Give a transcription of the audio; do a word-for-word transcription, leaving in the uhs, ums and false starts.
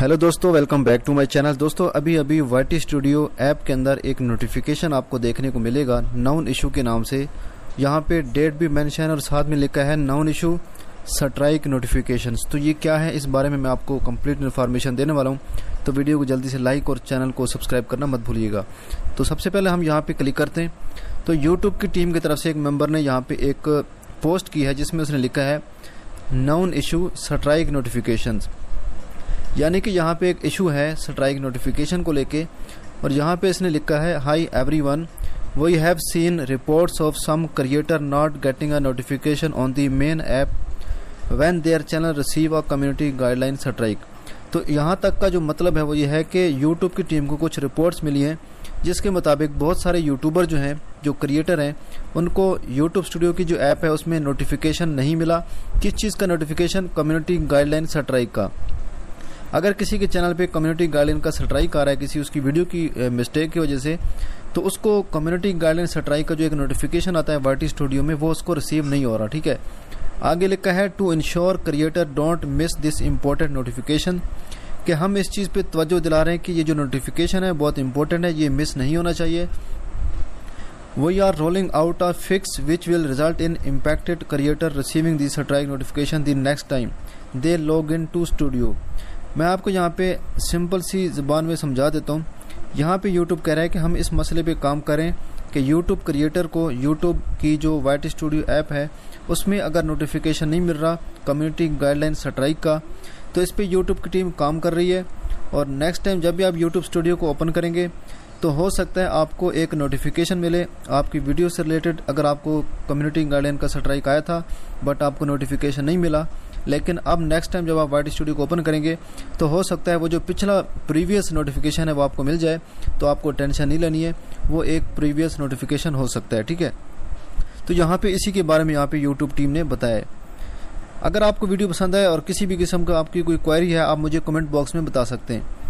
Hello दोस्तों, welcome back to my channel. दोस्तों अभी अभी वाईटी स्टूडियो ऐप के अंदर एक नोटिफिकेशन आपको देखने को मिलेगा नाउन इशू के नाम से। यहाँ पे डेट भी मेंशन और साथ में लिखा है नाउन इशू स्ट्राइक नोटिफिकेशंस। तो ये क्या है, इस बारे में मैं आपको कंप्लीट इन्फॉर्मेशन देने वाला हूँ। तो वीडियो को जल्दी से लाइक और चैनल को सब्सक्राइब करना मत भूलिएगा। तो सबसे पहले हम यहाँ पे क्लिक करते हैं तो यूट्यूब की टीम की तरफ से एक मेंबर ने यहाँ पे एक पोस्ट की है जिसमें उसने लिखा है नाउन इशू स्ट्राइक नोटिफिकेशंस, यानी कि यहाँ पे एक इशू है स्ट्राइक नोटिफिकेशन को लेके। और यहाँ पे इसने लिखा है hi everyone, we have seen reports of some creator not getting a notification on the main app when their channel receive a community guideline strike. तो यहाँ तक का जो मतलब है वो ये है कि यूट्यूब की टीम को कुछ रिपोर्ट्स मिली हैं जिसके मुताबिक बहुत सारे यूट्यूबर जो हैं, जो क्रिएटर हैं, उनको यूट्यूब स्टूडियो की जो ऐप है उसमें नोटिफिकेशन नहीं मिला। किस चीज़ का नोटिफिकेशन? कम्युनिटी गाइडलाइन स्ट्राइक का। अगर किसी के चैनल पे कम्युनिटी गाइडलाइन का स्ट्राइक आ रहा है किसी उसकी वीडियो की मिस्टेक की वजह से, तो उसको कम्युनिटी गाइडलाइन स्ट्राइक का जो एक नोटिफिकेशन आता है वाईटी स्टूडियो में वो उसको रिसीव नहीं हो रहा। ठीक है, आगे लिखा है to ensure creator don't miss this important notification, कि हम इस चीज़ पे तवज्जो दिला रहे हैं कि ये जो नोटिफिकेशन है बहुत इंपॉर्टेंट है, ये मिस नहीं होना चाहिए। We are rolling out a fix which will result in impacted creator receiving the strike notification the next time they log in to Studio. मैं आपको यहाँ पे सिंपल सी ज़बान में समझा देता हूँ। यहाँ पे यूट्यूब कह रहा है कि हम इस मसले पे काम करें कि यूट्यूब क्रिएटर को यूट्यूब की जो वाईटी स्टूडियो ऐप है उसमें अगर नोटिफिकेशन नहीं मिल रहा कम्युनिटी गाइडलाइन स्ट्राइक का, तो इस पे यूट्यूब की टीम काम कर रही है। और नेक्स्ट टाइम जब भी आप यूट्यूब स्टूडियो को ओपन करेंगे तो हो सकता है आपको एक नोटिफिकेशन मिले आपकी वीडियो से रिलेटेड। अगर आपको कम्युनिटी गाइडलाइन का स्ट्राइक आया था बट आपको नोटिफिकेशन नहीं मिला, लेकिन अब नेक्स्ट टाइम जब आप वाईटी स्टूडियो को ओपन करेंगे तो हो सकता है वो जो पिछला प्रीवियस नोटिफिकेशन है वो आपको मिल जाए। तो आपको टेंशन नहीं लेनी है, वो एक प्रीवियस नोटिफिकेशन हो सकता है। ठीक है, तो यहाँ पे इसी के बारे में यहाँ पे यूट्यूब टीम ने बताया है। अगर आपको वीडियो पसंद आए और किसी भी किस्म का आपकी कोई क्वेरी है आप मुझे कमेंट बॉक्स में बता सकते हैं।